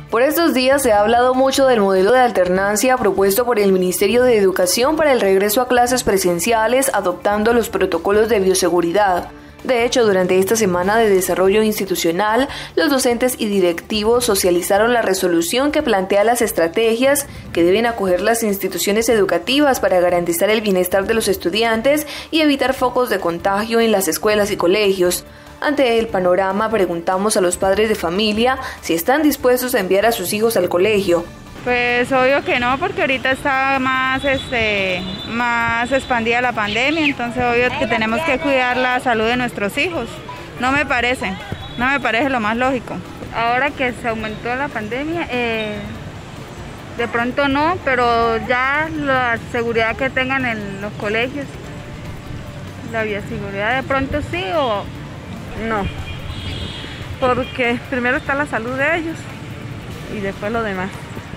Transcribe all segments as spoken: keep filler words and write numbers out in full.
Por estos días se ha hablado mucho del modelo de alternancia propuesto por el Ministerio de Educación para el regreso a clases presenciales, adoptando los protocolos de bioseguridad. De hecho, durante esta semana de desarrollo institucional, los docentes y directivos socializaron la resolución que plantea las estrategias que deben acoger las instituciones educativas para garantizar el bienestar de los estudiantes y evitar focos de contagio en las escuelas y colegios. Ante el panorama, preguntamos a los padres de familia si están dispuestos a enviar a sus hijos al colegio. Pues obvio que no, porque ahorita está más, este, más expandida la pandemia, entonces obvio que tenemos que cuidar la salud de nuestros hijos. No me parece, no me parece lo más lógico. Ahora que se aumentó la pandemia, eh, de pronto no, pero ya la seguridad que tengan en los colegios, la bioseguridad de pronto sí o no, porque primero está la salud de ellos y después lo demás.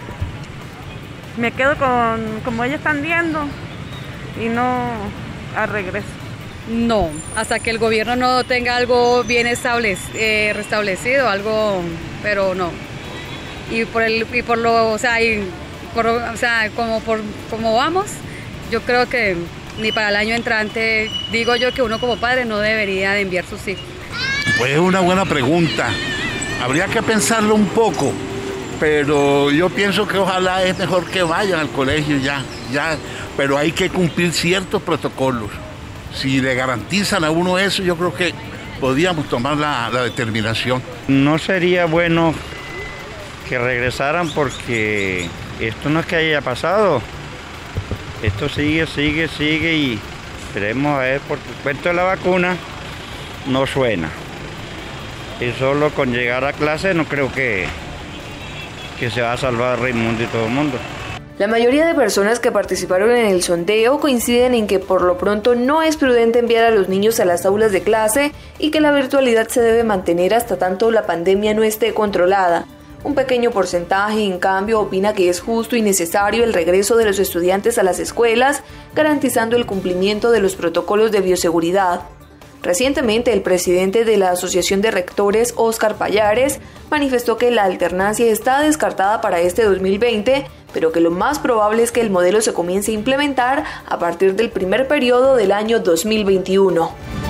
Me quedo con como ellos están viendo y no al regreso. No, hasta que el gobierno no tenga algo bien establecido, eh, restablecido, algo, pero no. Y por el y por lo, o sea, y por, o sea, como por como vamos, yo creo que ni para el año entrante, digo yo que uno como padre no debería de enviar sus hijos. Pues es una buena pregunta. Habría que pensarlo un poco. Pero yo pienso que ojalá es mejor que vayan al colegio ya, ya, pero hay que cumplir ciertos protocolos. Si le garantizan a uno eso, yo creo que podríamos tomar la, la determinación. No sería bueno que regresaran porque esto no es que haya pasado. Esto sigue, sigue, sigue y esperemos a ver, porque el cuento de la vacuna no suena. Y solo con llegar a clase no creo que... que se va a salvar Raimundo y todo el mundo. La mayoría de personas que participaron en el sondeo coinciden en que por lo pronto no es prudente enviar a los niños a las aulas de clase y que la virtualidad se debe mantener hasta tanto la pandemia no esté controlada. Un pequeño porcentaje, en cambio, opina que es justo y necesario el regreso de los estudiantes a las escuelas, garantizando el cumplimiento de los protocolos de bioseguridad. Recientemente, el presidente de la Asociación de Rectores, Óscar Pallares, manifestó que la alternancia está descartada para este dos mil veinte, pero que lo más probable es que el modelo se comience a implementar a partir del primer periodo del año dos mil veintiuno.